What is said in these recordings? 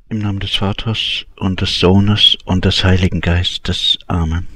Im Namen des Vaters und des Sohnes und des Heiligen Geistes. Amen.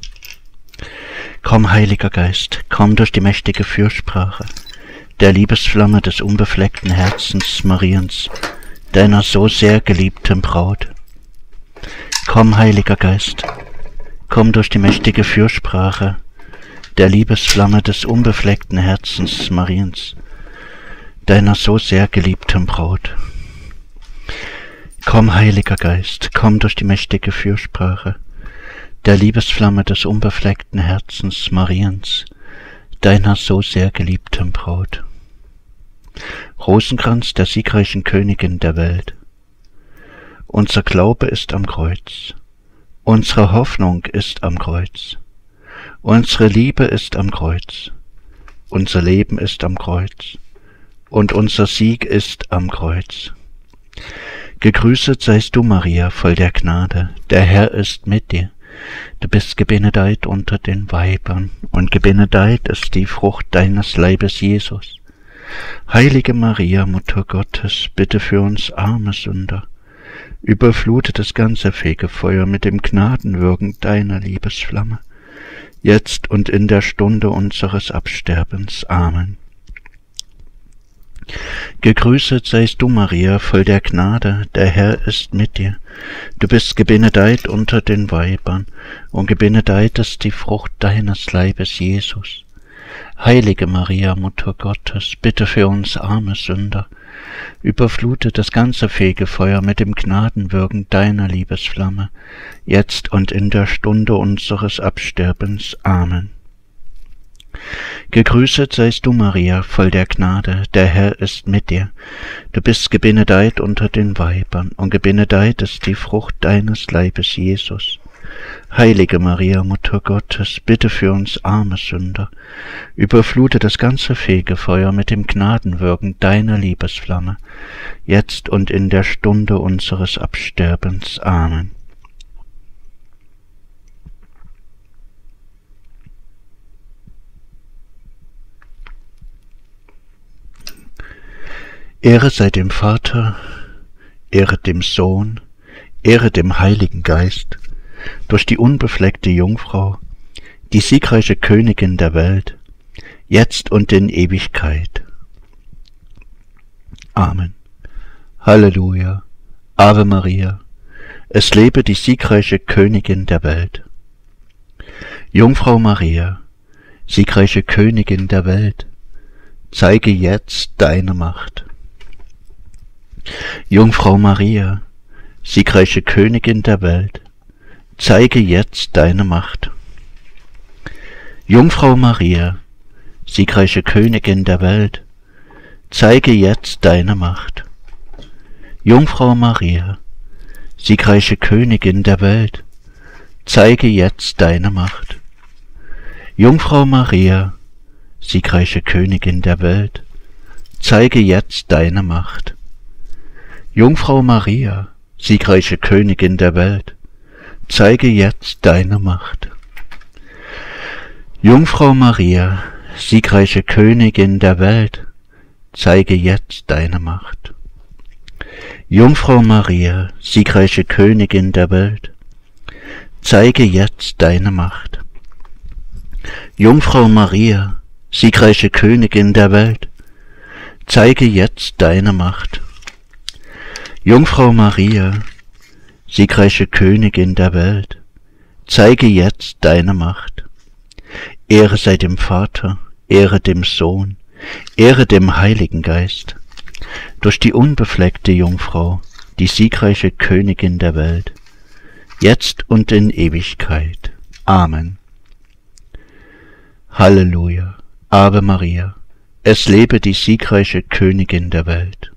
Komm, Heiliger Geist, komm durch die mächtige Fürsprache der Liebesflamme des unbefleckten Herzens Mariens, deiner so sehr geliebten Braut. Komm, Heiliger Geist, komm durch die mächtige Fürsprache der Liebesflamme des unbefleckten Herzens Mariens, deiner so sehr geliebten Braut. Komm, Heiliger Geist, komm durch die mächtige Fürsprache der Liebesflamme des unbefleckten Herzens Mariens, deiner so sehr geliebten Braut. Rosenkranz der siegreichen Königin der Welt. Unser Glaube ist am Kreuz, unsere Hoffnung ist am Kreuz, unsere Liebe ist am Kreuz, unser Leben ist am Kreuz und unser Sieg ist am Kreuz. Gegrüßet seist du, Maria, voll der Gnade, der Herr ist mit dir. Du bist gebenedeit unter den Weibern, und gebenedeit ist die Frucht deines Leibes, Jesus. Heilige Maria, Mutter Gottes, bitte für uns arme Sünder, überflute das ganze Fegefeuer mit dem Gnadenwirken deiner Liebesflamme, jetzt und in der Stunde unseres Absterbens. Amen. Gegrüßet seist du, Maria, voll der Gnade, der Herr ist mit dir. Du bist gebenedeit unter den Weibern, und gebenedeit ist die Frucht deines Leibes, Jesus. Heilige Maria, Mutter Gottes, bitte für uns arme Sünder, überflute das ganze Fegefeuer mit dem Gnadenwirken deiner Liebesflamme, jetzt und in der Stunde unseres Absterbens. Amen. Gegrüßet seist du, Maria, voll der Gnade, der Herr ist mit dir. Du bist gebenedeit unter den Weibern, und gebenedeit ist die Frucht deines Leibes, Jesus. Heilige Maria, Mutter Gottes, bitte für uns arme Sünder, überflute das ganze Fegefeuer mit dem Gnadenwirken deiner Liebesflamme, jetzt und in der Stunde unseres Absterbens. Amen. Ehre sei dem Vater, Ehre dem Sohn, Ehre dem Heiligen Geist, durch die unbefleckte Jungfrau, die siegreiche Königin der Welt, jetzt und in Ewigkeit. Amen. Halleluja, Ave Maria, es lebe die siegreiche Königin der Welt. Jungfrau Maria, siegreiche Königin der Welt, zeige jetzt deine Macht. Jungfrau Maria, siegreiche Königin der Welt, zeige jetzt deine Macht. Jungfrau Maria, siegreiche Königin der Welt, zeige jetzt deine Macht. Jungfrau Maria, siegreiche Königin der Welt, zeige jetzt deine Macht. Jungfrau Maria, siegreiche Königin der Welt, zeige jetzt deine Macht. Jungfrau Maria, siegreiche Königin der Welt, zeige jetzt deine Macht. Jungfrau Maria, siegreiche Königin der Welt, zeige jetzt deine Macht. Jungfrau Maria, siegreiche Königin der Welt, zeige jetzt deine Macht. Jungfrau Maria, siegreiche Königin der Welt, zeige jetzt deine Macht. Jungfrau Maria, siegreiche Königin der Welt, zeige jetzt deine Macht. Ehre sei dem Vater, Ehre dem Sohn, Ehre dem Heiligen Geist, durch die unbefleckte Jungfrau, die siegreiche Königin der Welt, jetzt und in Ewigkeit. Amen. Halleluja, Ave Maria, es lebe die siegreiche Königin der Welt.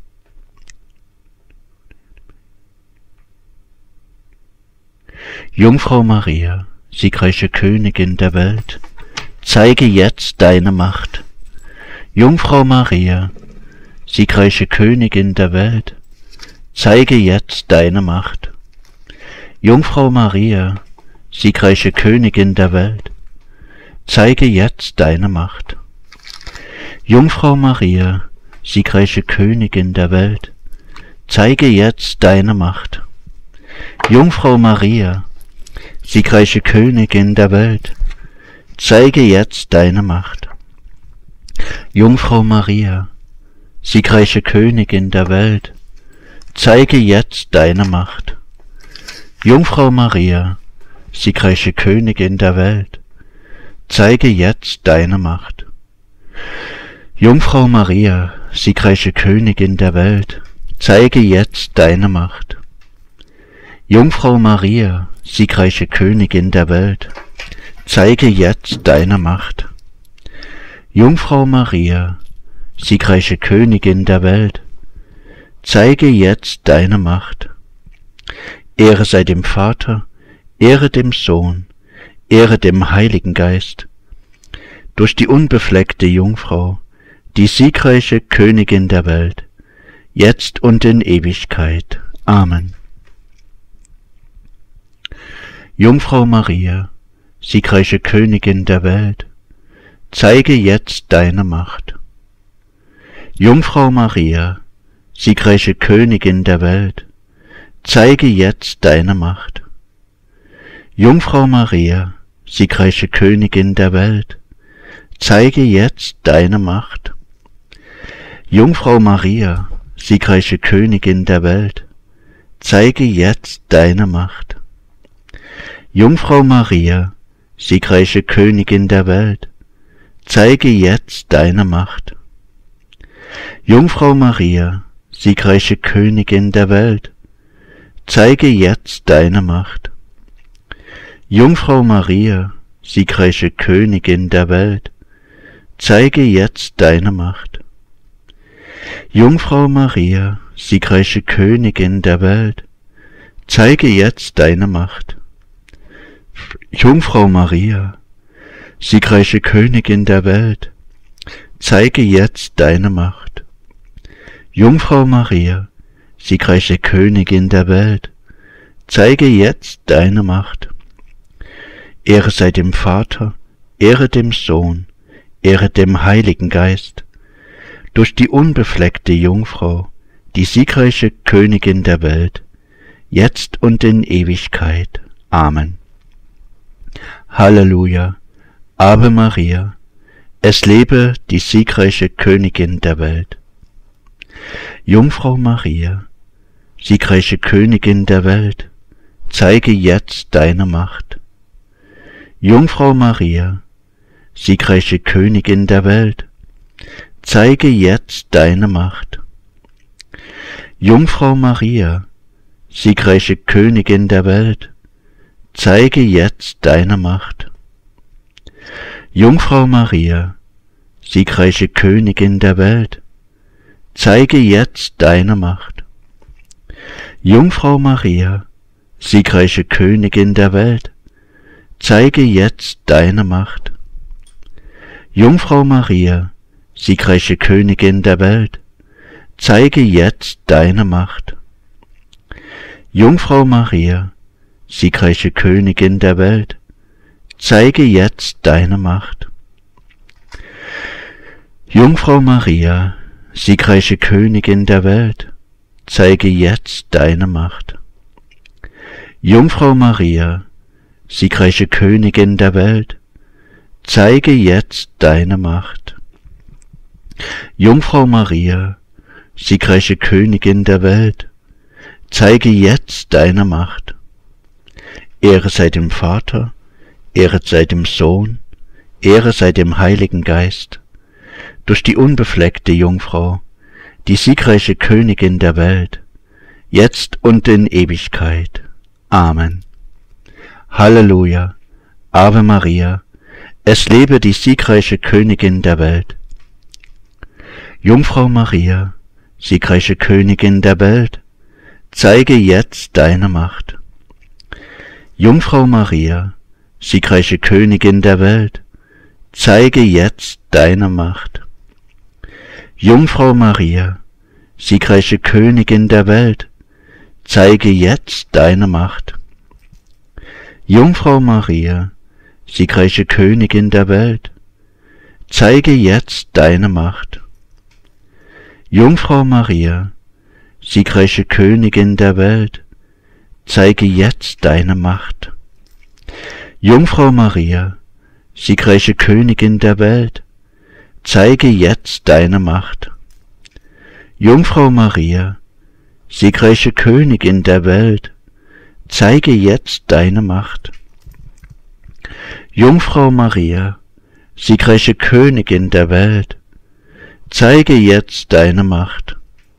Jungfrau Maria, siegreiche Königin der Welt, zeige jetzt deine Macht. Jungfrau Maria, siegreiche Königin der Welt, zeige jetzt deine Macht. Jungfrau Maria, siegreiche Königin der Welt, zeige jetzt deine Macht. Jungfrau Maria, siegreiche Königin der Welt, zeige jetzt deine Macht. Jungfrau Maria, siegreiche Königin der Welt, zeige jetzt deine Macht. Jungfrau Maria, siegreiche Königin der Welt, zeige jetzt deine Macht. Jungfrau Maria, siegreiche Königin der Welt, zeige jetzt deine Macht. Jungfrau Maria, siegreiche Königin der Welt, zeige jetzt deine Macht. Jungfrau Maria, siegreiche Königin der Welt, zeige jetzt deine Macht. Jungfrau Maria, siegreiche Königin der Welt, zeige jetzt deine Macht. Ehre sei dem Vater, Ehre dem Sohn, Ehre dem Heiligen Geist, durch die unbefleckte Jungfrau, die siegreiche Königin der Welt, jetzt und in Ewigkeit. Amen. Jungfrau Maria, siegreiche Königin der Welt, zeige jetzt deine Macht. Jungfrau Maria, siegreiche Königin der Welt, zeige jetzt deine Macht. Jungfrau Maria, siegreiche Königin der Welt, zeige jetzt deine Macht. Jungfrau Maria, siegreiche Königin der Welt, zeige jetzt deine Macht. Jungfrau Maria, siegreiche Königin der Welt, zeige jetzt deine Macht. Jungfrau Maria, siegreiche Königin der Welt, zeige jetzt deine Macht. Jungfrau Maria, siegreiche Königin der Welt, zeige jetzt deine Macht. Jungfrau Maria, siegreiche Königin der Welt, zeige jetzt deine Macht. Jungfrau Maria, siegreiche Königin der Welt, zeige jetzt deine Macht. Jungfrau Maria, siegreiche Königin der Welt, zeige jetzt deine Macht. Ehre sei dem Vater, Ehre dem Sohn, Ehre dem Heiligen Geist, durch die unbefleckte Jungfrau, die siegreiche Königin der Welt, jetzt und in Ewigkeit. Amen. Halleluja, Ave Maria, es lebe die siegreiche Königin der Welt. Jungfrau Maria, siegreiche Königin der Welt, zeige jetzt deine Macht. Jungfrau Maria, siegreiche Königin der Welt, zeige jetzt deine Macht. Jungfrau Maria, siegreiche Königin der Welt, zeige jetzt deine Macht. Jungfrau Maria, siegreiche Königin der Welt, zeige jetzt deine Macht. Jungfrau Maria, siegreiche Königin der Welt, zeige jetzt deine Macht. Jungfrau Maria, siegreiche Königin der Welt, zeige jetzt deine Macht. Jungfrau Maria, siegreiche Königin der Welt, zeige jetzt deine Macht. Jungfrau Maria, siegreiche Königin der Welt, zeige jetzt deine Macht. Jungfrau Maria, siegreiche Königin der Welt, zeige jetzt deine Macht. Jungfrau Maria, siegreiche Königin der Welt, zeige jetzt deine Macht. Ehre sei dem Vater, Ehre sei dem Sohn, Ehre sei dem Heiligen Geist, durch die unbefleckte Jungfrau, die siegreiche Königin der Welt, jetzt und in Ewigkeit. Amen. Halleluja, Ave Maria, es lebe die siegreiche Königin der Welt. Jungfrau Maria, siegreiche Königin der Welt, zeige jetzt deine Macht. Jungfrau Maria, siegreiche Königin der Welt, zeige jetzt deine Macht. Jungfrau Maria, siegreiche Königin der Welt, zeige jetzt deine Macht. Jungfrau Maria, siegreiche Königin der Welt, zeige jetzt deine Macht. Jungfrau Maria, siegreiche Königin der Welt, zeige jetzt deine Macht. Jungfrau Maria, siegreiche Königin der Welt, zeige jetzt deine Macht. Jungfrau Maria, siegreiche Königin der Welt, zeige jetzt deine Macht. Jungfrau Maria, siegreiche Königin der Welt, zeige jetzt deine Macht.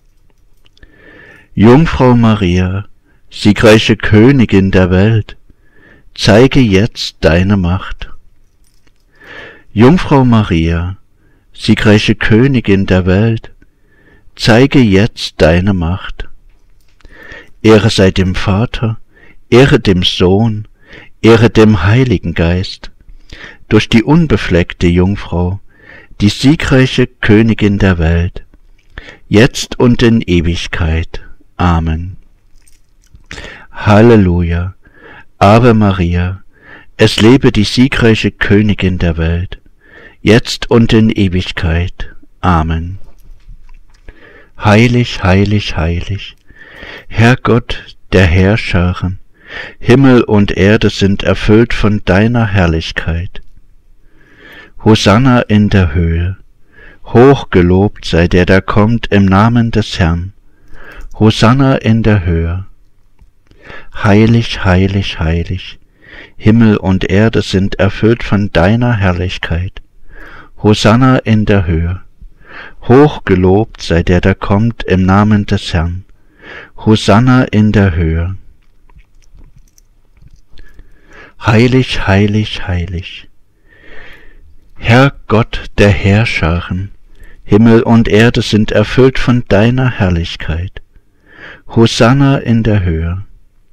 Jungfrau Maria, siegreiche Königin der Welt, zeige jetzt deine Macht. Jungfrau Maria, siegreiche Königin der Welt, zeige jetzt deine Macht. Ehre sei dem Vater, Ehre dem Sohn, Ehre dem Heiligen Geist, durch die unbefleckte Jungfrau, die siegreiche Königin der Welt, jetzt und in Ewigkeit. Amen. Halleluja, Ave Maria, es lebe die siegreiche Königin der Welt, jetzt und in Ewigkeit. Amen. Heilig, heilig, heilig, Herr Gott der Heerscharen, Himmel und Erde sind erfüllt von deiner Herrlichkeit. Hosanna in der Höhe, hoch gelobt sei der, der kommt im Namen des Herrn. Hosanna in der Höhe. Heilig, heilig, heilig, Himmel und Erde sind erfüllt von deiner Herrlichkeit. Hosanna in der Höhe. Hoch gelobt sei der, der kommt im Namen des Herrn. Hosanna in der Höhe. Heilig, heilig, heilig, Herr Gott der Heerscharen, Himmel und Erde sind erfüllt von deiner Herrlichkeit. Hosanna in der Höhe.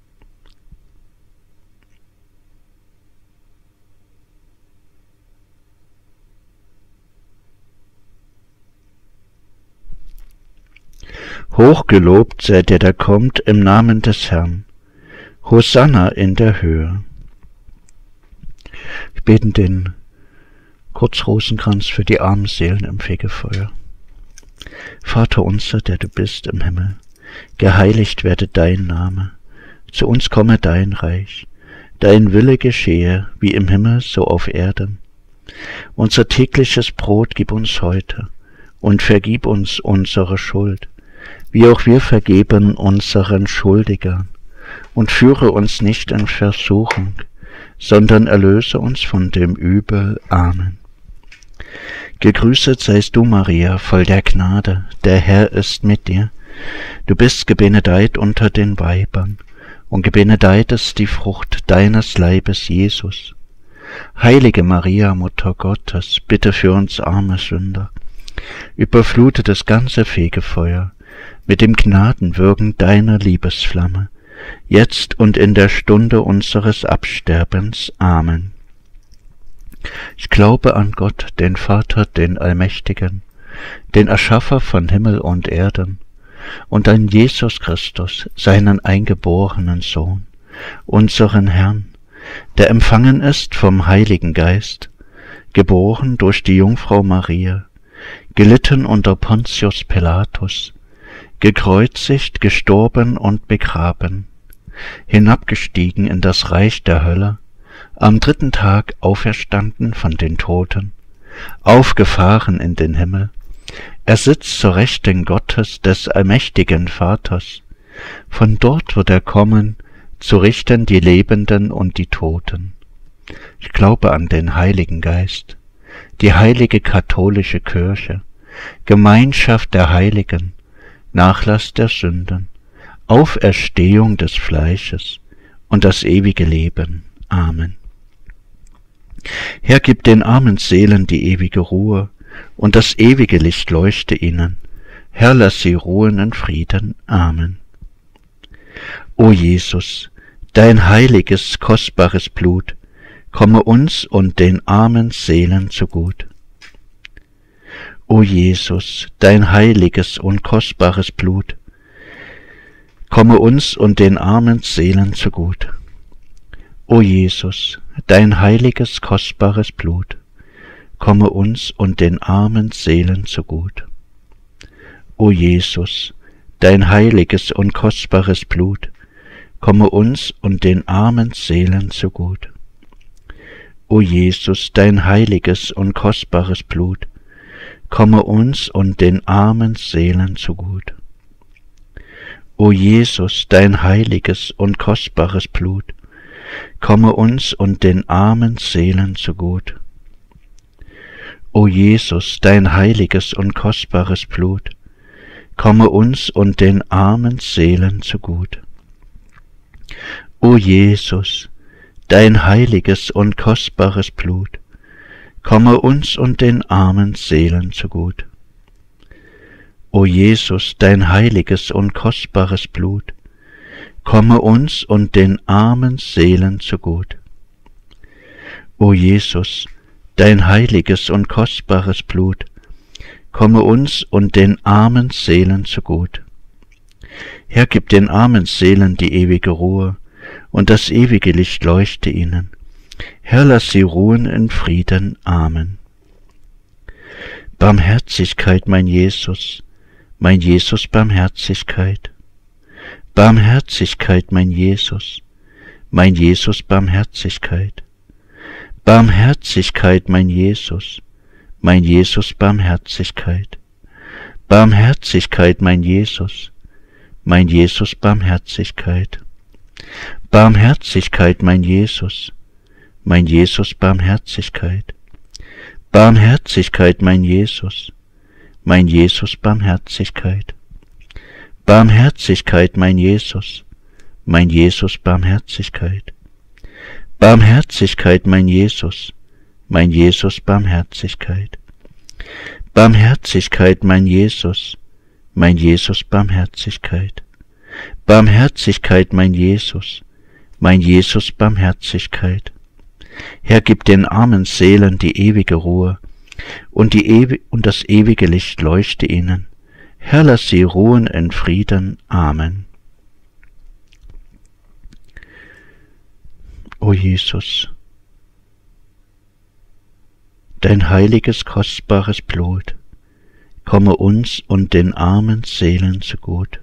Hochgelobt sei der, der kommt im Namen des Herrn. Hosanna in der Höhe. Wir beten den Kurzrosenkranz für die armen Seelen im Fegefeuer. Vater unser, der du bist im Himmel, geheiligt werde dein Name, zu uns komme dein Reich, dein Wille geschehe, wie im Himmel, so auf Erden. Unser tägliches Brot gib uns heute, und vergib uns unsere Schuld, wie auch wir vergeben unseren Schuldigern, und führe uns nicht in Versuchung, sondern erlöse uns von dem Übel. Amen. Gegrüßet seist du, Maria, voll der Gnade, der Herr ist mit dir. Du bist gebenedeit unter den Weibern, und gebenedeit ist die Frucht deines Leibes, Jesus. Heilige Maria, Mutter Gottes, bitte für uns arme Sünder, überflute das ganze Fegefeuer mit dem Gnadenwirken deiner Liebesflamme, jetzt und in der Stunde unseres Absterbens. Amen. Ich glaube an Gott, den Vater, den Allmächtigen, den Erschaffer von Himmel und Erden, und an Jesus Christus, seinen eingeborenen Sohn, unseren Herrn, der empfangen ist vom Heiligen Geist, geboren durch die Jungfrau Maria, gelitten unter Pontius Pilatus, gekreuzigt, gestorben und begraben, hinabgestiegen in das Reich der Hölle, am dritten Tag auferstanden von den Toten, aufgefahren in den Himmel, er sitzt zur Rechten Gottes des allmächtigen Vaters, von dort wird er kommen, zu richten die Lebenden und die Toten. Ich glaube an den Heiligen Geist, die heilige katholische Kirche, Gemeinschaft der Heiligen, Nachlass der Sünden, Auferstehung des Fleisches und das ewige Leben. Amen. Herr, gib den armen Seelen die ewige Ruhe, und das ewige Licht leuchte ihnen. Herr, lass sie ruhen in Frieden. Amen. O Jesus, dein heiliges, kostbares Blut, komme uns und den armen Seelen zugut. O Jesus, dein heiliges und kostbares Blut, komme uns und den armen Seelen zugut. O Jesus, dein heiliges, kostbares Blut, komme uns und den armen Seelen zugut. O Jesus, dein heiliges und kostbares Blut komme uns und den armen Seelen zugut. O Jesus, dein heiliges und kostbares Blut komme uns und den armen Seelen zugut. O Jesus, dein heiliges und kostbares Blut komme uns und den armen Seelen zugut. O Jesus, dein heiliges und kostbares Blut komme uns und den armen Seelen zugut. O Jesus, dein heiliges und kostbares Blut komme uns und den armen Seelen zugut. O Jesus, dein heiliges und kostbares Blut komme uns und den armen Seelen zugut. O Jesus, dein heiliges und kostbares Blut komme uns und den armen Seelen zugut. Herr, gib den armen Seelen die ewige Ruhe, und das ewige Licht leuchte ihnen. Herr, lass sie ruhen in Frieden. Amen. Barmherzigkeit, mein Jesus, Barmherzigkeit. Barmherzigkeit, mein Jesus, Barmherzigkeit. Barmherzigkeit, mein Jesus, Barmherzigkeit. Barmherzigkeit, mein Jesus, Barmherzigkeit. Barmherzigkeit, mein Jesus, Barmherzigkeit. Barmherzigkeit, mein Jesus, Barmherzigkeit. Barmherzigkeit, mein Jesus, Barmherzigkeit. Barmherzigkeit, mein Jesus, Barmherzigkeit. Barmherzigkeit, mein Jesus, Barmherzigkeit. Barmherzigkeit, mein Jesus, Barmherzigkeit. Herr, gib den armen Seelen die ewige Ruhe, und das ewige Licht leuchte ihnen. Herr, lass sie ruhen in Frieden. Amen. O Jesus, dein heiliges, kostbares Blut komme uns und den armen Seelen zugut.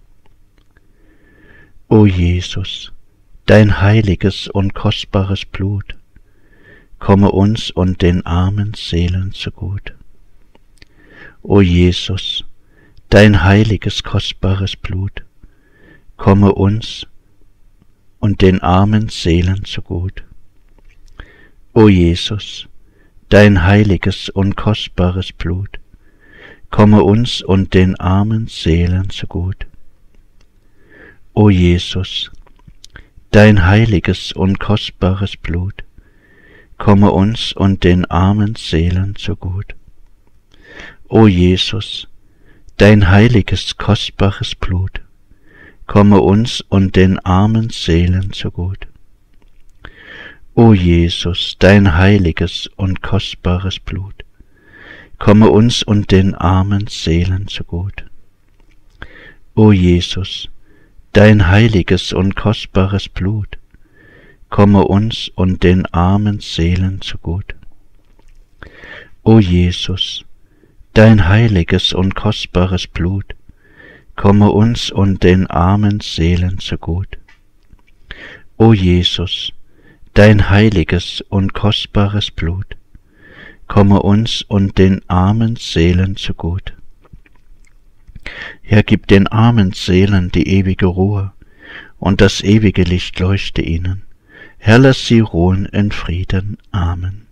O Jesus, dein heiliges und kostbares Blut komme uns und den armen Seelen zugut. O Jesus, dein heiliges, kostbares Blut komme uns und den armen Seelen zugut. O Jesus, dein heiliges und kostbares Blut komme uns und den armen Seelen zugut. O Jesus, dein heiliges und kostbares Blut komme uns und den armen Seelen zugut. O Jesus, dein heiliges, kostbares Blut komme uns und den armen Seelen zugut. O Jesus, dein heiliges und kostbares Blut komme uns und den armen Seelen zugut. O Jesus, dein heiliges und kostbares Blut komme uns und den armen Seelen zugut. O Jesus, dein heiliges und kostbares Blut komme uns und den armen Seelen zugut. O Jesus, dein heiliges und kostbares Blut komme uns und den armen Seelen zugut. Herr, gib den armen Seelen die ewige Ruhe, und das ewige Licht leuchte ihnen. Herr, lass sie ruhen in Frieden. Amen.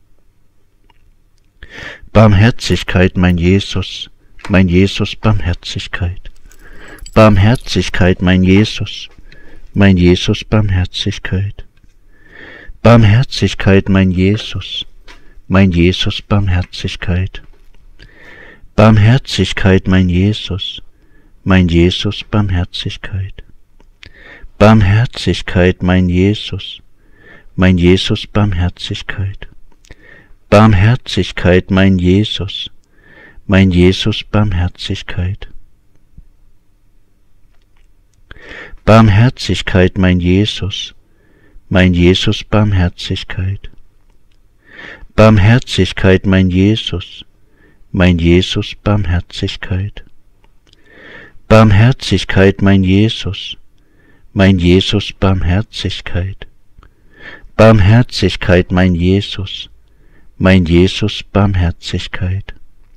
Barmherzigkeit, mein Jesus, Barmherzigkeit. Barmherzigkeit, mein Jesus, Barmherzigkeit. Barmherzigkeit, mein Jesus, Barmherzigkeit. Barmherzigkeit, mein Jesus, Barmherzigkeit. Barmherzigkeit, mein Jesus, Barmherzigkeit. Barmherzigkeit, mein Jesus, Barmherzigkeit. Barmherzigkeit, mein Jesus, Barmherzigkeit. Barmherzigkeit, mein Jesus, Barmherzigkeit. Barmherzigkeit, mein Jesus, Barmherzigkeit. Barmherzigkeit, mein Jesus, Barmherzigkeit.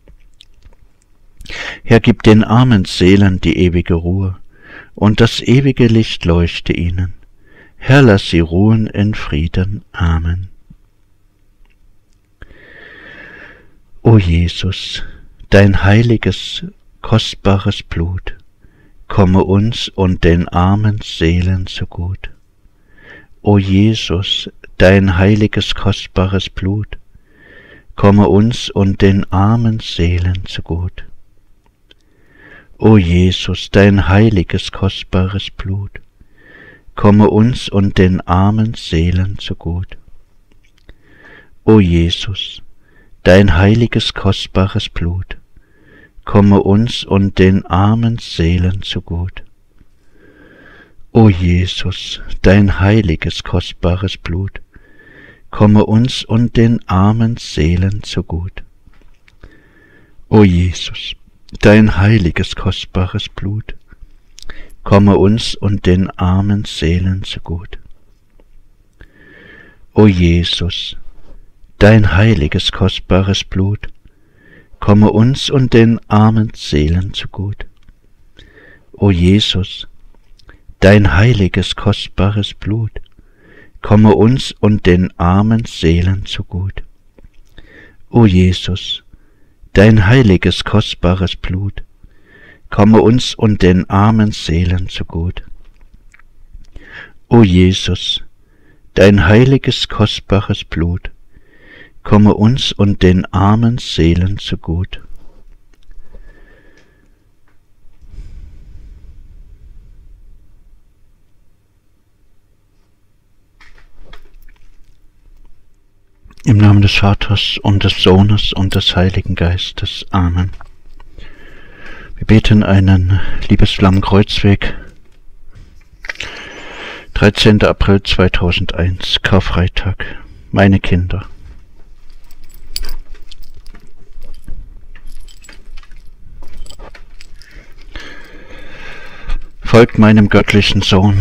Herr, gib den armen Seelen die ewige Ruhe, und das ewige Licht leuchte ihnen. Herr, lass sie ruhen in Frieden. Amen. O Jesus, dein heiliges, kostbares Blut, komme uns und den armen Seelen zugut. O Jesus, dein heiliges, kostbares Blut, komme uns und den armen Seelen zugut. O Jesus, dein heiliges, kostbares Blut, komme uns und den armen Seelen zugut. O Jesus, dein heiliges, kostbares Blut, komme uns und den armen Seelen zugut. O Jesus, dein heiliges, kostbares Blut, komme uns und den armen Seelen zugut. O Jesus, dein heiliges, kostbares Blut, komme uns und den armen Seelen zugut. O Jesus, dein heiliges, kostbares Blut, komme uns und den armen Seelen zugut. O Jesus, dein heiliges, kostbares Blut, komme uns und den armen Seelen zugut. O Jesus, dein heiliges, kostbares Blut, komme uns und den armen Seelen zugut. O Jesus, dein heiliges, kostbares Blut, komme uns und den armen Seelen zugut. Im Namen des Vaters und des Sohnes und des Heiligen Geistes. Amen. Wir beten einen Liebesflammenkreuzweg. 13. April 2001, Karfreitag. Meine Kinder. Folgt meinem göttlichen Sohn.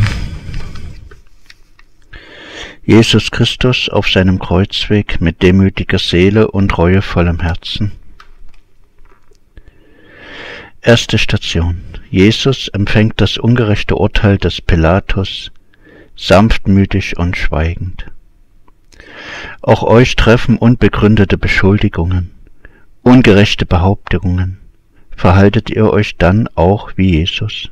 Jesus Christus auf seinem Kreuzweg mit demütiger Seele und reuevollem Herzen. Erste Station. Jesus empfängt das ungerechte Urteil des Pilatus, sanftmütig und schweigend. Auch euch treffen unbegründete Beschuldigungen, ungerechte Behauptungen. Verhaltet ihr euch dann auch wie Jesus?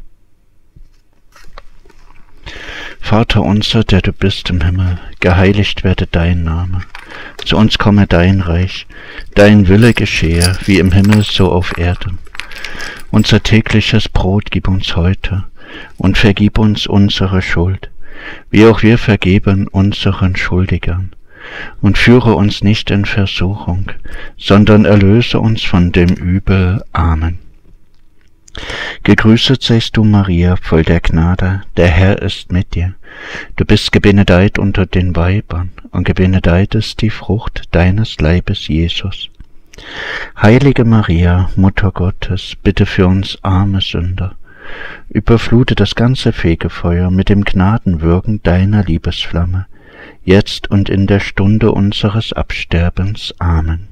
Vater unser, der du bist im Himmel, geheiligt werde dein Name. Zu uns komme dein Reich, dein Wille geschehe, wie im Himmel so auf Erden. Unser tägliches Brot gib uns heute und vergib uns unsere Schuld, wie auch wir vergeben unseren Schuldigern. Und führe uns nicht in Versuchung, sondern erlöse uns von dem Übel. Amen. Gegrüßet seist du, Maria, voll der Gnade, der Herr ist mit dir. Du bist gebenedeit unter den Weibern, und gebenedeit ist die Frucht deines Leibes, Jesus. Heilige Maria, Mutter Gottes, bitte für uns arme Sünder, überflute das ganze Fegefeuer mit dem Gnadenwirken deiner Liebesflamme, jetzt und in der Stunde unseres Absterbens. Amen.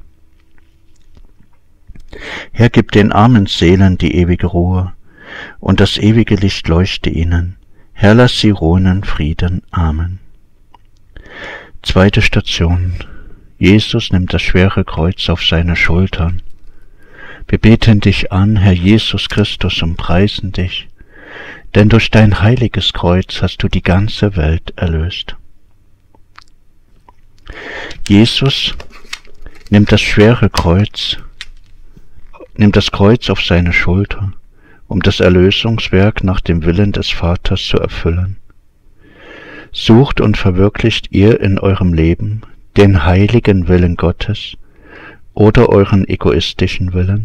Herr, gib den armen Seelen die ewige Ruhe, und das ewige Licht leuchte ihnen. Herr, lass sie ruhen in Frieden. Amen. Zweite Station. Jesus nimmt das schwere Kreuz auf seine Schultern. Wir beten dich an, Herr Jesus Christus, und preisen dich, denn durch dein heiliges Kreuz hast du die ganze Welt erlöst. Jesus nimmt das schwere Kreuz, nimmt das Kreuz auf seine Schulter, um das Erlösungswerk nach dem Willen des Vaters zu erfüllen. Sucht und verwirklicht ihr in eurem Leben den heiligen Willen Gottes oder euren egoistischen Willen?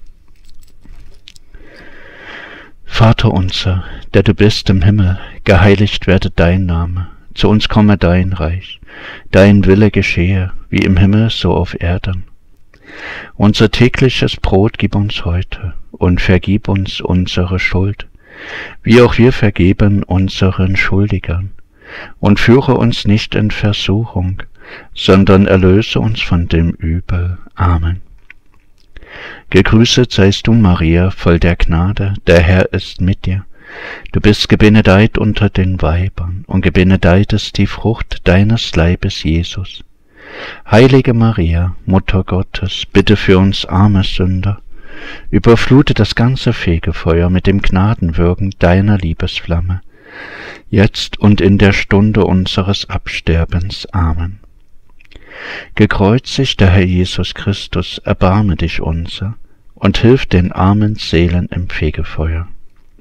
Vater unser, der du bist im Himmel, geheiligt werde dein Name, zu uns komme dein Reich, dein Wille geschehe, wie im Himmel so auf Erden. Unser tägliches Brot gib uns heute und vergib uns unsere Schuld, wie auch wir vergeben unseren Schuldigern. Und führe uns nicht in Versuchung, sondern erlöse uns von dem Übel. Amen. Gegrüßet seist du, Maria, voll der Gnade, der Herr ist mit dir. Du bist gebenedeit unter den Weibern, und gebenedeit ist die Frucht deines Leibes, Jesus. Heilige Maria, Mutter Gottes, bitte für uns arme Sünder, überflute das ganze Fegefeuer mit dem Gnadenwirken deiner Liebesflamme, jetzt und in der Stunde unseres Absterbens. Amen. Gekreuzigt der Herr Jesus Christus, erbarme dich unser und hilf den armen Seelen im Fegefeuer.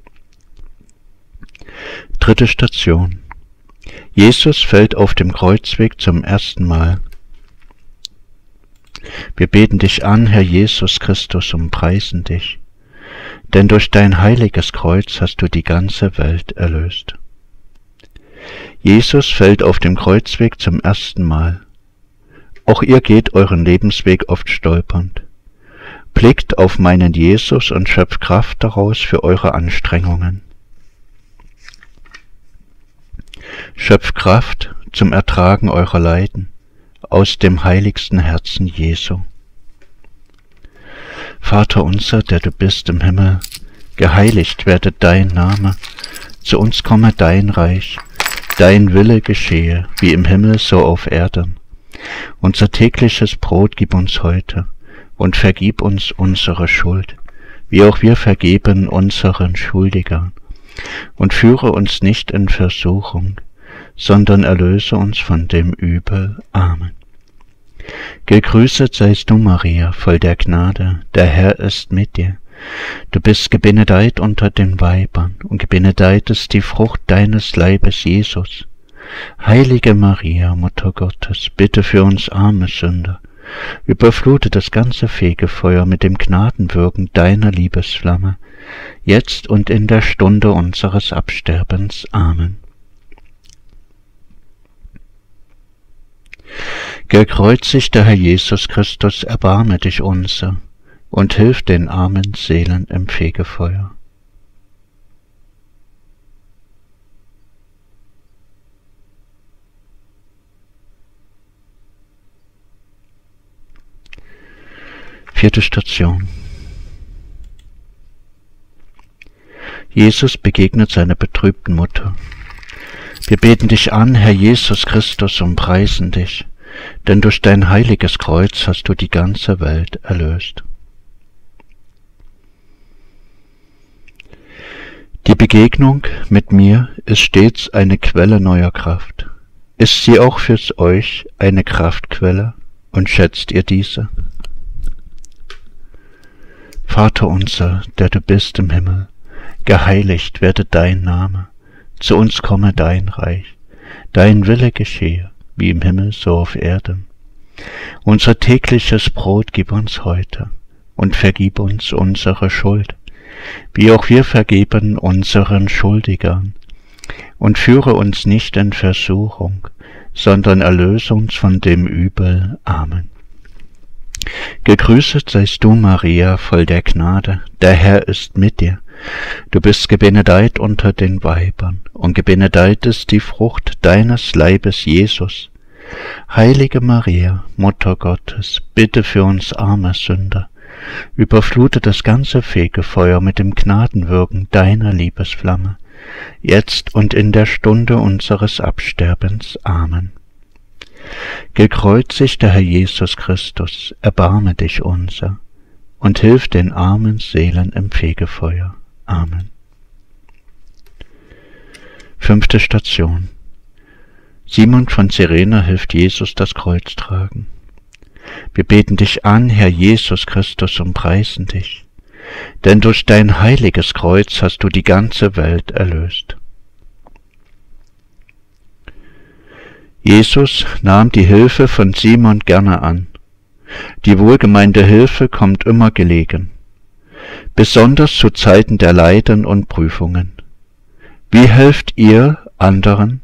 Dritte Station. Jesus fällt auf dem Kreuzweg zum ersten Mal. Wir beten dich an, Herr Jesus Christus, und preisen dich, denn durch dein heiliges Kreuz hast du die ganze Welt erlöst. Jesus fällt auf dem Kreuzweg zum ersten Mal. Auch ihr geht euren Lebensweg oft stolpernd. Blickt auf meinen Jesus und schöpft Kraft daraus für eure Anstrengungen. Schöpft Kraft zum Ertragen eurer Leiden aus dem heiligsten Herzen Jesu. Vater unser, der du bist im Himmel, geheiligt werde dein Name, zu uns komme dein Reich, dein Wille geschehe, wie im Himmel so auf Erden. Unser tägliches Brot gib uns heute und vergib uns unsere Schuld, wie auch wir vergeben unseren Schuldigern. Und führe uns nicht in Versuchung, sondern erlöse uns von dem Übel. Amen. Gegrüßet seist du, Maria, voll der Gnade, der Herr ist mit dir. Du bist gebenedeit unter den Weibern, und gebenedeit ist die Frucht deines Leibes, Jesus. Heilige Maria, Mutter Gottes, bitte für uns arme Sünder, überflute das ganze Fegefeuer mit dem Gnadenwirken deiner Liebesflamme, jetzt und in der Stunde unseres Absterbens. Amen. Gekreuzigter Herr Jesus Christus, erbarme dich unser und hilf den armen Seelen im Fegefeuer. Vierte Station. Jesus begegnet seiner betrübten Mutter. Wir beten dich an, Herr Jesus Christus, und preisen dich, denn durch dein heiliges Kreuz hast du die ganze Welt erlöst. Die Begegnung mit mir ist stets eine Quelle neuer Kraft. Ist sie auch für euch eine Kraftquelle und schätzt ihr diese? Vater unser, der du bist im Himmel, geheiligt werde dein Name, zu uns komme dein Reich, dein Wille geschehe, wie im Himmel so auf Erden. Unser tägliches Brot gib uns heute und vergib uns unsere Schuld, wie auch wir vergeben unseren Schuldigern. Und führe uns nicht in Versuchung, sondern erlöse uns von dem Übel. Amen. Gegrüßet seist du, Maria, voll der Gnade, der Herr ist mit dir. Du bist gebenedeit unter den Weibern, und gebenedeit ist die Frucht deines Leibes, Jesus. Heilige Maria, Mutter Gottes, bitte für uns arme Sünder, überflute das ganze Fegefeuer mit dem Gnadenwirken deiner Liebesflamme, jetzt und in der Stunde unseres Absterbens. Amen. Gekreuzigter Herr Jesus Christus, erbarme dich unser und hilf den armen Seelen im Fegefeuer. Amen. Fünfte Station. Simon von Cyrene hilft Jesus das Kreuz tragen. Wir beten dich an, Herr Jesus Christus, und preisen dich, denn durch dein heiliges Kreuz hast du die ganze Welt erlöst. Jesus nahm die Hilfe von Simon gerne an. Die wohlgemeinte Hilfe kommt immer gelegen, besonders zu Zeiten der Leiden und Prüfungen. Wie helft ihr anderen?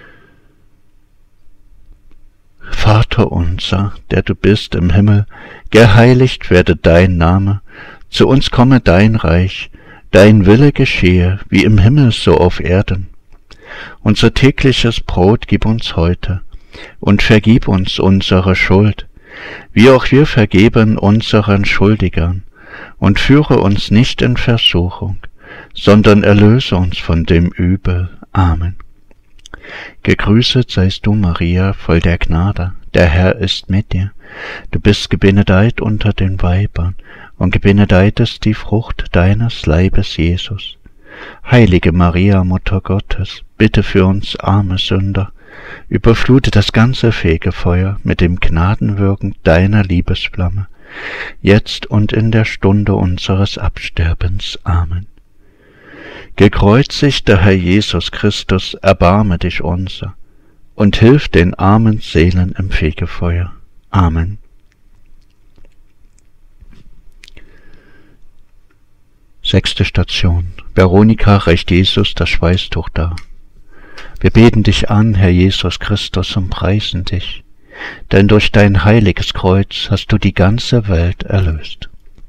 Vater unser, der du bist im Himmel, geheiligt werde dein Name, zu uns komme dein Reich, dein Wille geschehe, wie im Himmel so auf Erden. Unser tägliches Brot gib uns heute, und vergib uns unsere Schuld, wie auch wir vergeben unseren Schuldigern, und führe uns nicht in Versuchung, sondern erlöse uns von dem Übel. Amen. Gegrüßet seist du, Maria, voll der Gnade, der Herr ist mit dir. Du bist gebenedeit unter den Weibern, und gebenedeit ist die Frucht deines Leibes, Jesus. Heilige Maria, Mutter Gottes, bitte für uns arme Sünder, überflute das ganze Fegefeuer mit dem Gnadenwirken deiner Liebesflamme, jetzt und in der Stunde unseres Absterbens. Amen. Gekreuzigter Herr Jesus Christus, erbarme dich unser und hilf den armen Seelen im Fegefeuer. Amen. Sechste Station. Veronika reicht Jesus das Schweißtuch dar. Wir beten dich an, Herr Jesus Christus, und preisen dich, denn durch dein heiliges Kreuz hast du die ganze Welt erlöst.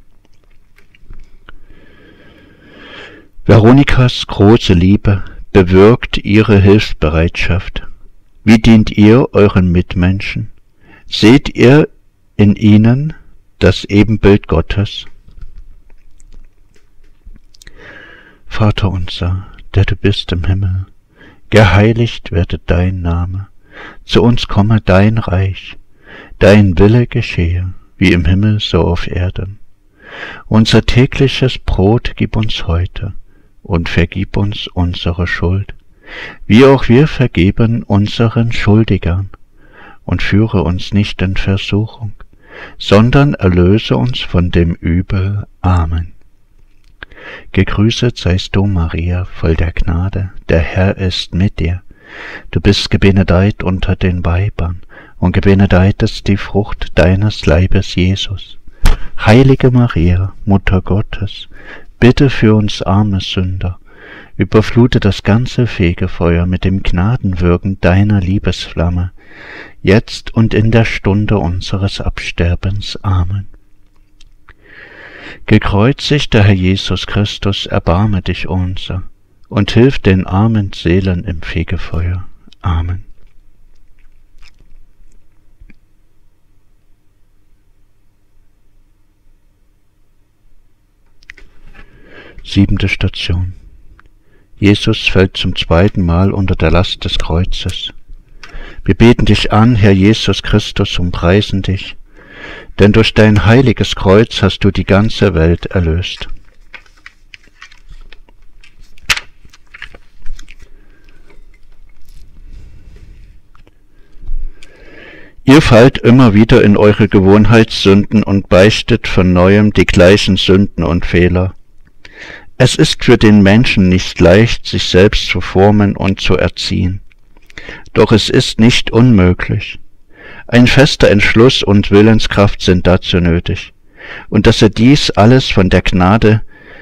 Veronikas große Liebe bewirkt ihre Hilfsbereitschaft. Wie dient ihr euren Mitmenschen? Seht ihr in ihnen das Ebenbild Gottes? Vater unser, der du bist im Himmel, geheiligt werde dein Name, zu uns komme dein Reich, dein Wille geschehe, wie im Himmel so auf Erden. Unser tägliches Brot gib uns heute, und vergib uns unsere Schuld, wie auch wir vergeben unseren Schuldigern, und führe uns nicht in Versuchung, sondern erlöse uns von dem Übel. Amen. Gegrüßet seist du, Maria, voll der Gnade, der Herr ist mit dir. Du bist gebenedeit unter den Weibern, und gebenedeit ist die Frucht deines Leibes, Jesus. Heilige Maria, Mutter Gottes, bitte für uns arme Sünder, überflute das ganze Fegefeuer mit dem Gnadenwirken deiner Liebesflamme, jetzt und in der Stunde unseres Absterbens. Amen. Gekreuzigter Herr Jesus Christus, erbarme dich unser und hilf den armen Seelen im Fegefeuer. Amen. Siebente Station. Jesus fällt zum zweiten Mal unter der Last des Kreuzes. Wir beten dich an, Herr Jesus Christus, und preisen dich, denn durch dein heiliges Kreuz hast du die ganze Welt erlöst. Ihr fallt immer wieder in eure Gewohnheitssünden und beichtet von neuem die gleichen Sünden und Fehler. Es ist für den Menschen nicht leicht, sich selbst zu formen und zu erziehen. Doch es ist nicht unmöglich. Ein fester Entschluss und Willenskraft sind dazu nötig, und dass dies alles von der Gnade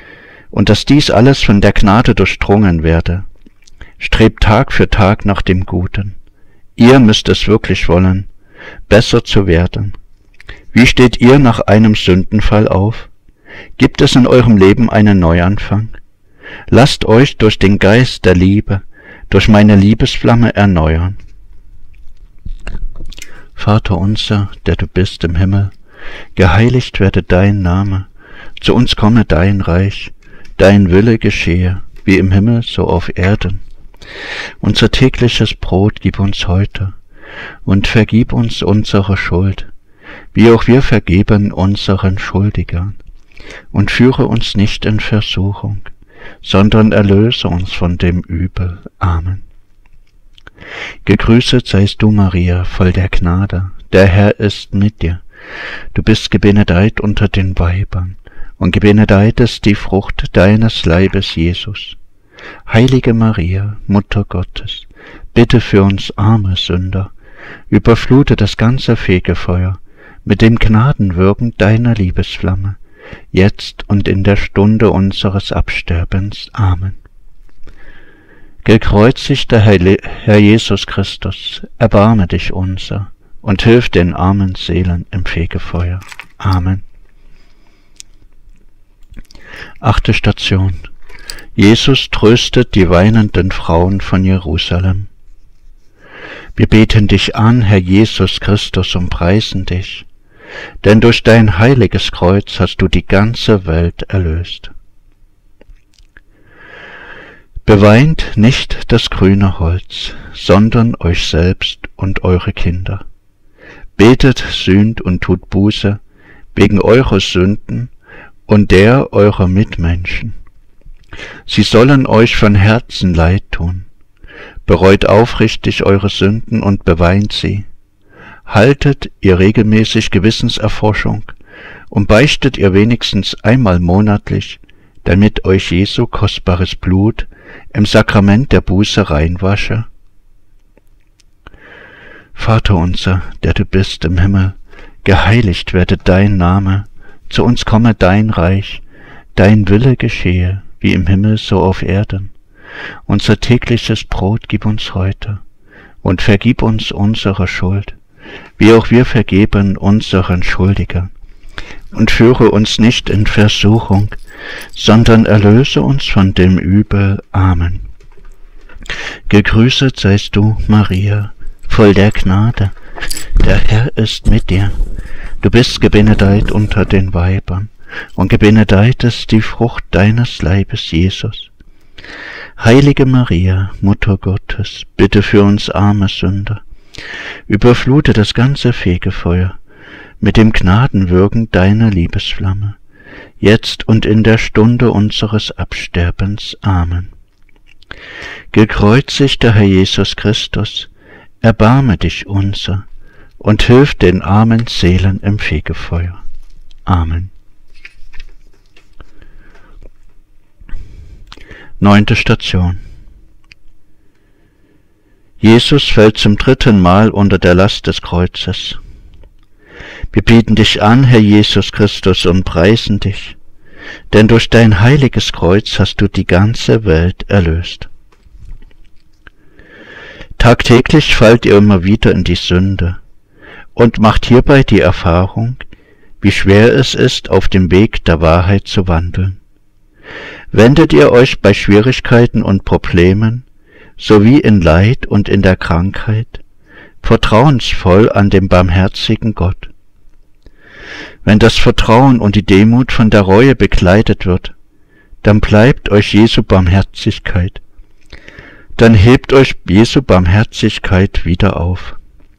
durchdrungen werde. Strebt Tag für Tag nach dem Guten. Ihr müsst es wirklich wollen, besser zu werden. Wie steht ihr nach einem Sündenfall auf? Gibt es in eurem Leben einen Neuanfang? Lasst euch durch den Geist der Liebe, durch meine Liebesflamme erneuern. Vater unser, der du bist im Himmel, geheiligt werde dein Name, zu uns komme dein Reich, dein Wille geschehe, wie im Himmel so auf Erden. Unser tägliches Brot gib uns heute, und vergib uns unsere Schuld, wie auch wir vergeben unseren Schuldigern. Und führe uns nicht in Versuchung, sondern erlöse uns von dem Übel. Amen. Gegrüßet seist du, Maria, voll der Gnade, der Herr ist mit dir. Du bist gebenedeit unter den Weibern, und gebenedeit ist die Frucht deines Leibes, Jesus. Heilige Maria, Mutter Gottes, bitte für uns arme Sünder, überflute das ganze Fegefeuer mit dem Gnadenwirken deiner Liebesflamme, jetzt und in der Stunde unseres Absterbens. Amen. Gekreuzigter Herr Jesus Christus, erbarme dich unser und hilf den armen Seelen im Fegefeuer. Amen. 8. Station. Jesus tröstet die weinenden Frauen von Jerusalem. Wir beten dich an, Herr Jesus Christus, und preisen dich, denn durch dein heiliges Kreuz hast du die ganze Welt erlöst. Beweint nicht das grüne Holz, sondern euch selbst und eure Kinder. Betet, sühnt und tut Buße wegen eurer Sünden und der eurer Mitmenschen. Sie sollen euch von Herzen leid tun. Bereut aufrichtig eure Sünden und beweint sie. Haltet ihr regelmäßig Gewissenserforschung und beichtet ihr wenigstens einmal monatlich, damit euch Jesu kostbares Blut im Sakrament der Buße reinwasche. Vater unser, der du bist im Himmel, geheiligt werde dein Name, zu uns komme dein Reich, dein Wille geschehe, wie im Himmel so auf Erden. Unser tägliches Brot gib uns heute und vergib uns unsere Schuld, wie auch wir vergeben unseren Schuldigern. Und führe uns nicht in Versuchung, sondern erlöse uns von dem Übel. Amen. Gegrüßet seist du, Maria, voll der Gnade, der Herr ist mit dir. Du bist gebenedeit unter den Weibern, und gebenedeit ist die Frucht deines Leibes, Jesus. Heilige Maria, Mutter Gottes, bitte für uns arme Sünder, überflute das ganze Fegefeuer mit dem Gnadenwirken deiner Liebesflamme, jetzt und in der Stunde unseres Absterbens. Amen. Gekreuzigter Herr Jesus Christus, erbarme dich unser und hilf den armen Seelen im Fegefeuer. Amen. 9. Station. Jesus fällt zum 3. Mal unter der Last des Kreuzes. Wir beten dich an, Herr Jesus Christus, und preisen dich, denn durch dein heiliges Kreuz hast du die ganze Welt erlöst. Tagtäglich fallt ihr immer wieder in die Sünde und macht hierbei die Erfahrung, wie schwer es ist, auf dem Weg der Wahrheit zu wandeln. Wendet ihr euch bei Schwierigkeiten und Problemen, sowie in Leid und in der Krankheit, vertrauensvoll an den barmherzigen Gott. Wenn das Vertrauen und die Demut von der Reue begleitet wird, dann bleibt euch Jesu Barmherzigkeit. Dann hebt euch Jesu Barmherzigkeit wieder auf.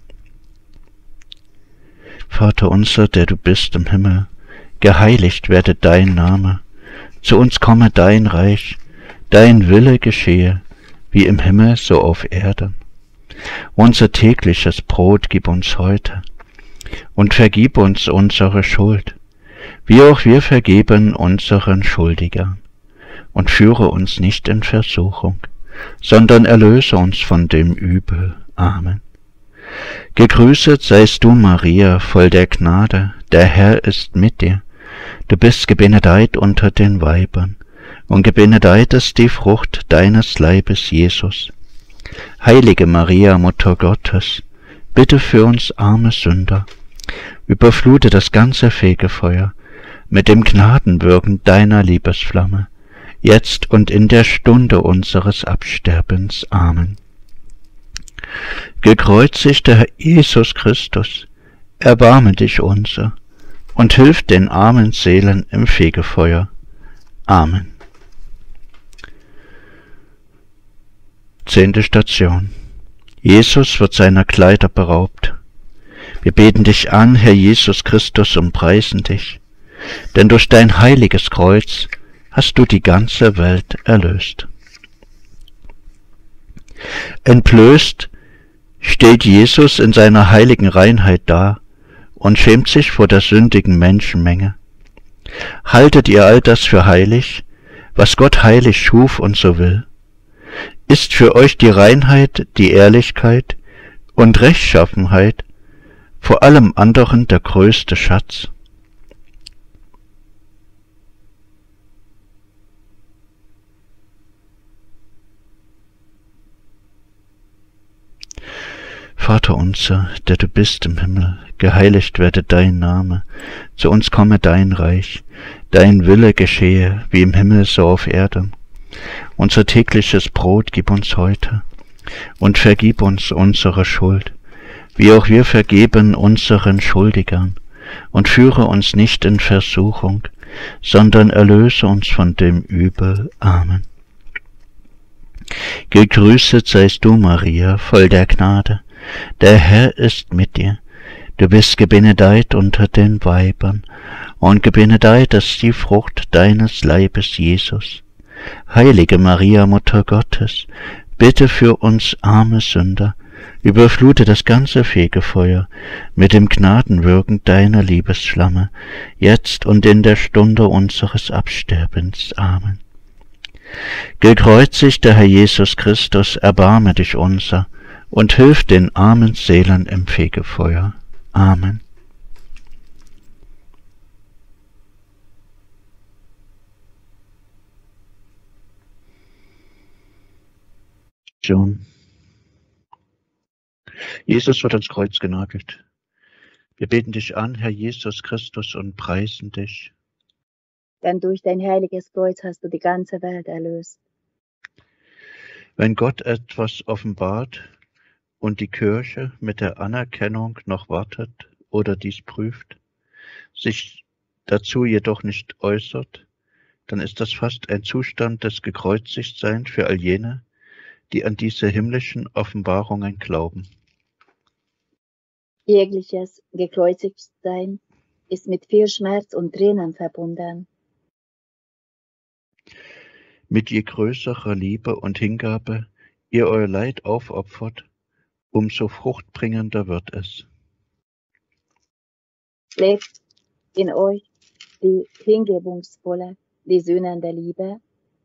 Vater unser, der du bist im Himmel, geheiligt werde dein Name. Zu uns komme dein Reich, dein Wille geschehe, wie im Himmel so auf Erden. Unser tägliches Brot gib uns heute und vergib uns unsere Schuld, wie auch wir vergeben unseren Schuldigern. Und führe uns nicht in Versuchung, sondern erlöse uns von dem Übel. Amen. Gegrüßet seist du, Maria, voll der Gnade, der Herr ist mit dir. Du bist gebenedeit unter den Weibern, und gebenedeit ist die Frucht deines Leibes, Jesus. Heilige Maria, Mutter Gottes, bitte für uns arme Sünder, überflute das ganze Fegefeuer mit dem Gnadenwirken deiner Liebesflamme, jetzt und in der Stunde unseres Absterbens. Amen. Gekreuzigter Herr Jesus Christus, erbarme dich unser und hilf den armen Seelen im Fegefeuer. Amen. 10. Station. Jesus wird seiner Kleider beraubt. Wir beten dich an, Herr Jesus Christus, und preisen dich, denn durch dein heiliges Kreuz hast du die ganze Welt erlöst. Entblößt steht Jesus in seiner heiligen Reinheit da und schämt sich vor der sündigen Menschenmenge. Haltet ihr all das für heilig, was Gott heilig schuf und so will? Ist für euch die Reinheit, die Ehrlichkeit und Rechtschaffenheit vor allem anderen der größte Schatz? Vater unser, der du bist im Himmel, geheiligt werde dein Name, zu uns komme dein Reich, dein Wille geschehe, wie im Himmel so auf Erden. Unser tägliches Brot gib uns heute und vergib uns unsere Schuld, wie auch wir vergeben unseren Schuldigern, und führe uns nicht in Versuchung, sondern erlöse uns von dem Übel. Amen. Gegrüßet seist du, Maria, voll der Gnade, der Herr ist mit dir. Du bist gebenedeit unter den Weibern, und gebenedeit ist die Frucht deines Leibes, Jesus. Heilige Maria, Mutter Gottes, bitte für uns arme Sünder, überflute das ganze Fegefeuer mit dem Gnadenwirken deiner Liebesflamme, jetzt und in der Stunde unseres Absterbens. Amen. Gekreuzigter Herr Jesus Christus, erbarme dich unser und hilf den armen Seelen im Fegefeuer. Amen. John. Jesus wird ans Kreuz genagelt. Wir beten dich an, Herr Jesus Christus, und preisen dich. Denn durch dein heiliges Kreuz hast du die ganze Welt erlöst. Wenn Gott etwas offenbart und die Kirche mit der Anerkennung noch wartet oder dies prüft, sich dazu jedoch nicht äußert, dann ist das fast ein Zustand des Gekreuzigtseins für all jene, die an diese himmlischen Offenbarungen glauben. Jegliches Gekreuzigtsein ist mit viel Schmerz und Tränen verbunden. Mit je größerer Liebe und Hingabe ihr euer Leid aufopfert, umso fruchtbringender wird es. Lebt in euch die hingebungsvolle, die sühnende Liebe.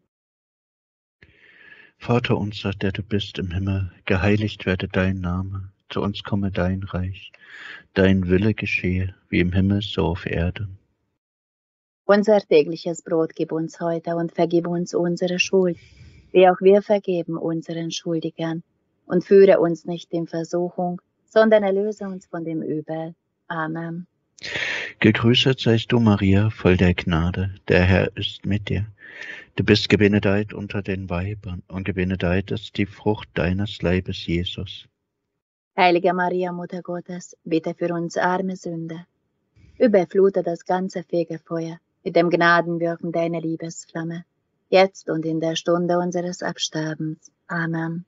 Vater unser, der du bist im Himmel, geheiligt werde dein Name, zu uns komme dein Reich, dein Wille geschehe, wie im Himmel so auf Erden. Unser tägliches Brot gib uns heute und vergib uns unsere Schuld, wie auch wir vergeben unseren Schuldigern. Und führe uns nicht in Versuchung, sondern erlöse uns von dem Übel. Amen. Gegrüßet seist du, Maria, voll der Gnade, der Herr ist mit dir. Du bist gebenedeit unter den Weibern, und gebenedeit ist die Frucht deines Leibes, Jesus. Heilige Maria, Mutter Gottes, bitte für uns arme Sünder. Überflute das ganze Fegefeuer mit dem Gnadenwirken deiner Liebesflamme, jetzt und in der Stunde unseres Absterbens. Amen.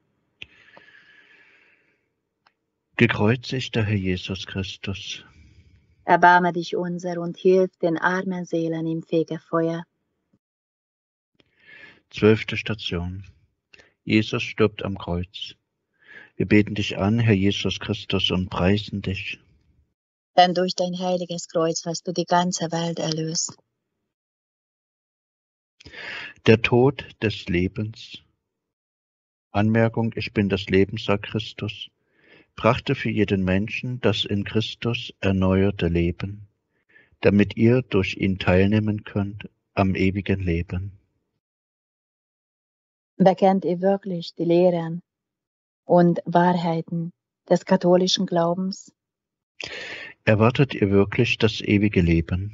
Gekreuzigter Herr Jesus Christus, Erbarme dich unser und hilf den armen Seelen im Fegefeuer. 12. Station. Jesus stirbt am Kreuz. Wir beten dich an, Herr Jesus Christus, und preisen dich. Denn durch dein heiliges Kreuz hast du die ganze Welt erlöst. Der Tod des Lebens. Anmerkung: Ich bin das Leben, sagt Christus, brachte für jeden Menschen das in Christus erneuerte Leben, damit ihr durch ihn teilnehmen könnt am ewigen Leben. Bekennt ihr wirklich die Lehren und Wahrheiten des katholischen Glaubens? Erwartet ihr wirklich das ewige Leben?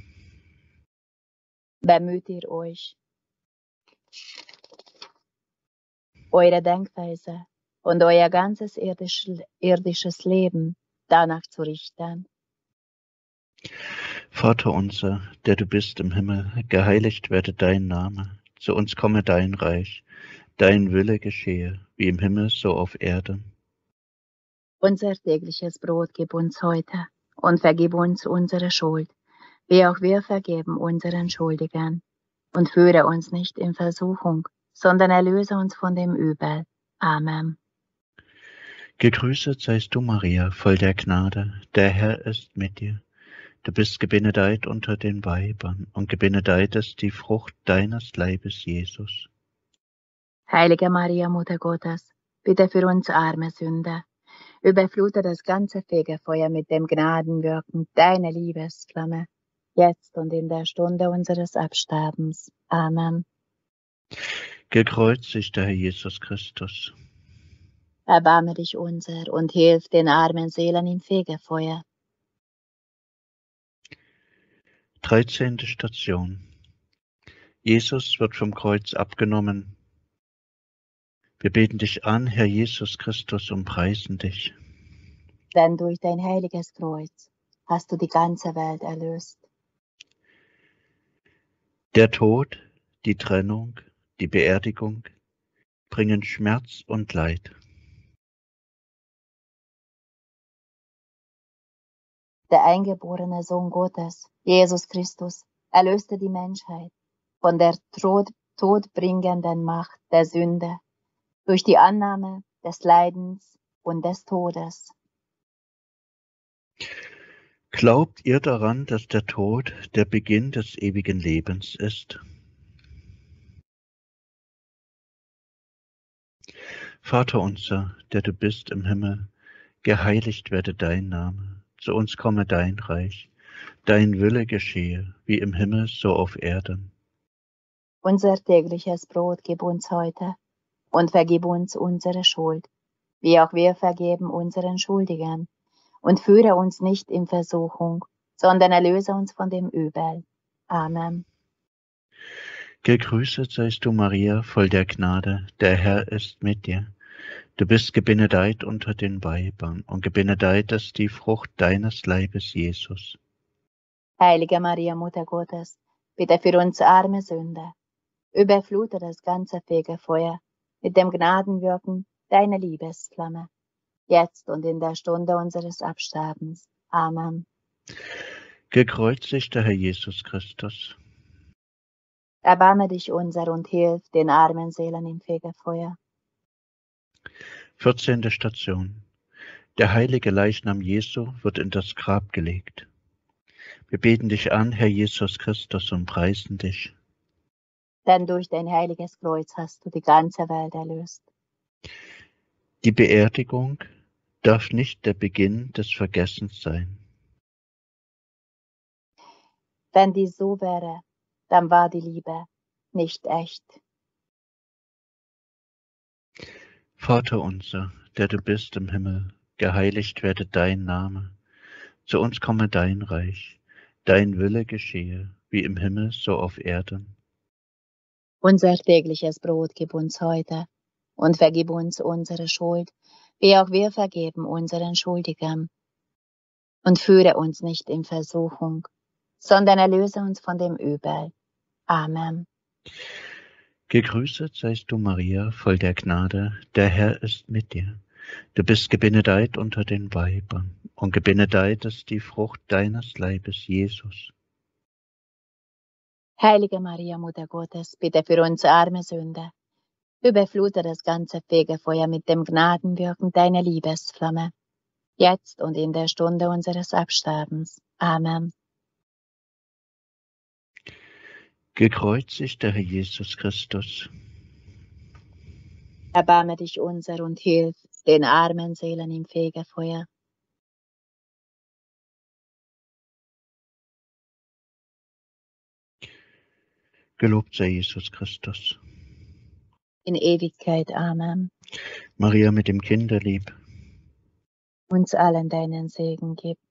Bemüht ihr euch, eure Denkweise und euer ganzes irdisches Leben danach zu richten? Vater unser, der du bist im Himmel, geheiligt werde dein Name, zu uns komme dein Reich, dein Wille geschehe, wie im Himmel so auf Erden. Unser tägliches Brot gib uns heute und vergib uns unsere Schuld, wie auch wir vergeben unseren Schuldigern. Und führe uns nicht in Versuchung, sondern erlöse uns von dem Übel. Amen. Gegrüßet seist du, Maria, voll der Gnade, der Herr ist mit dir. Du bist gebenedeit unter den Weibern, und gebenedeit ist die Frucht deines Leibes, Jesus. Heilige Maria, Mutter Gottes, bitte für uns arme Sünder, überflute das ganze Fegefeuer mit dem Gnadenwirken deiner Liebesflamme, jetzt und in der Stunde unseres Absterbens. Amen. Gekreuzigter Herr Jesus Christus, Erbarme dich unser und hilf den armen Seelen im Fegefeuer. 13. Station. Jesus wird vom Kreuz abgenommen. Wir beten dich an, Herr Jesus Christus, und preisen dich. Denn durch dein heiliges Kreuz hast du die ganze Welt erlöst. Der Tod, die Trennung, die Beerdigung bringen Schmerz und Leid. Der eingeborene Sohn Gottes, Jesus Christus, erlöste die Menschheit von der todbringenden Macht der Sünde durch die Annahme des Leidens und des Todes. Glaubt ihr daran, dass der Tod der Beginn des ewigen Lebens ist? Vater unser, der du bist im Himmel, geheiligt werde dein Name, zu uns komme dein Reich, dein Wille geschehe, wie im Himmel so auf Erden. Unser tägliches Brot gib uns heute und vergib uns unsere Schuld, wie auch wir vergeben unseren Schuldigern. Und führe uns nicht in Versuchung, sondern erlöse uns von dem Übel. Amen. Gegrüßet seist du, Maria, voll der Gnade, der Herr ist mit dir. Du bist gebenedeit unter den Weibern, und gebenedeit ist die Frucht deines Leibes, Jesus. Heilige Maria, Mutter Gottes, bitte für uns arme Sünder, überflute das ganze Fegefeuer mit dem Gnadenwirken deiner Liebesflamme, jetzt und in der Stunde unseres Absterbens. Amen. Gekreuzigter Herr Jesus Christus, Erbarme dich unser und hilf den armen Seelen im Fegefeuer. 14. Station. Der heilige Leichnam Jesu wird in das Grab gelegt. Wir beten dich an, Herr Jesus Christus, und preisen dich. Denn durch dein heiliges Kreuz hast du die ganze Welt erlöst. Die Beerdigung darf nicht der Beginn des Vergessens sein. Wenn dies so wäre, dann war die Liebe nicht echt. Vater unser, der du bist im Himmel, geheiligt werde dein Name. Zu uns komme dein Reich, dein Wille geschehe, wie im Himmel so auf Erden. Unser tägliches Brot gib uns heute und vergib uns unsere Schuld, wie auch wir vergeben unseren Schuldigern. Und führe uns nicht in Versuchung, sondern erlöse uns von dem Übel. Amen. Gegrüßet seist du, Maria, voll der Gnade, der Herr ist mit dir. Du bist gebenedeit unter den Weibern, und gebenedeit ist die Frucht deines Leibes, Jesus. Heilige Maria, Mutter Gottes, bitte für uns arme Sünder, überflute das ganze Fegefeuer mit dem Gnadenwirken deiner Liebesflamme, jetzt und in der Stunde unseres Absterbens. Amen. Gekreuzigter Herr Jesus Christus, Erbarme dich unser und hilf den armen Seelen im Fegefeuer. gelobt sei Jesus Christus. In Ewigkeit. Amen. Maria mit dem Kinderlieb, Uns allen deinen Segen gib.